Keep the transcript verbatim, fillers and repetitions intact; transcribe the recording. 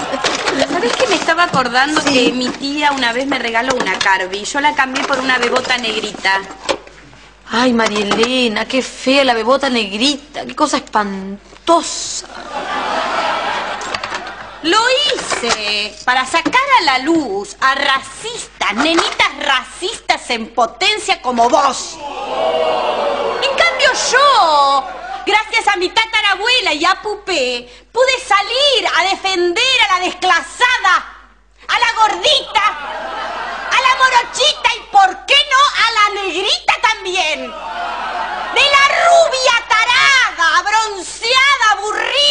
¿Sabés que me estaba acordando Sí. que mi tía una vez me regaló una Carby? Yo la cambié por una bebota negrita. Ay, María Elena, qué fea la bebota negrita. Qué cosa espantosa. Lo hice para sacar a la luz a racistas, nenitas racistas en potencia como vos. En cambio yo, gracias a mi tatarabuela y a Pupé, pude salir a defender a la desclasada, a la gordita, a la morochita y, ¿por qué no, a la negrita también? De la rubia tarada, bronceada, aburrida,